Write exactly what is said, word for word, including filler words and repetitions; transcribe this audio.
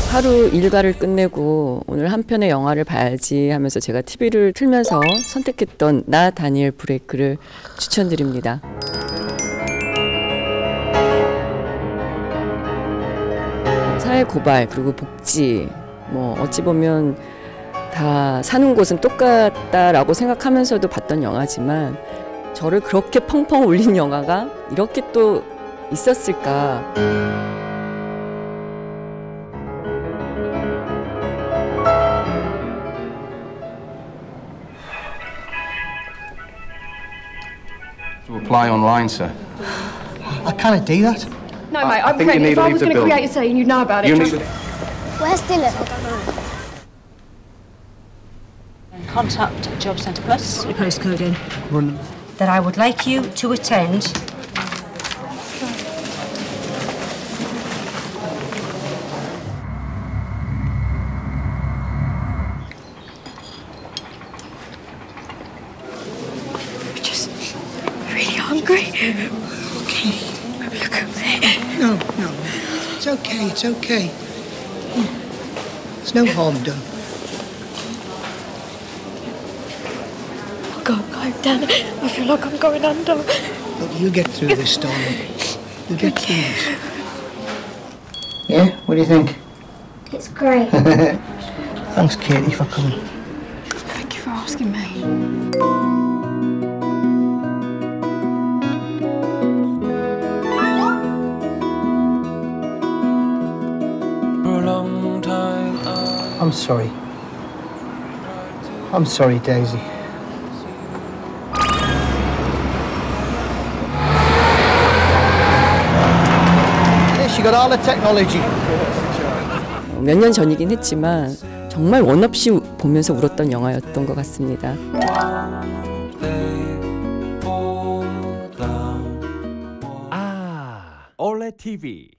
하루 일과를 끝내고 오늘 한 편의 영화를 봐야지 하면서 제가 티비를 틀면서 선택했던 나 다니엘 브레이크를 추천드립니다. 사회 고발 그리고 복지 뭐 어찌 보면 다 사는 곳은 똑같다라고 생각하면서도 봤던 영화지만 저를 그렇게 펑펑 울린 영화가 이렇게 또 있었을까. To apply online, sir. I can't do that. No, mate, I I'm think you pregnant. need If to I leave was the going to building. create a scene, you'd know about it. You Trust need me. Where's Dylan? Contact Job Centre Plus. Your postcode in. Run. That I would like you to attend. I'm just really hungry. Okay. Look at me. No, no. It's okay, it's okay. There's no harm done. I can't go down. I feel like I'm going under. Look, you'll get through this, darling. You'll get through this. Yeah? What do you think? It's great. Thanks, Katie, for coming. Thank you for asking me. I'm sorry. I'm sorry, Daisy. Yeah, she got all the technology. 몇 년 전이긴 했지만 정말 원 없이 보면서 울었던 영화였던 것 같습니다. 아, 올레 티비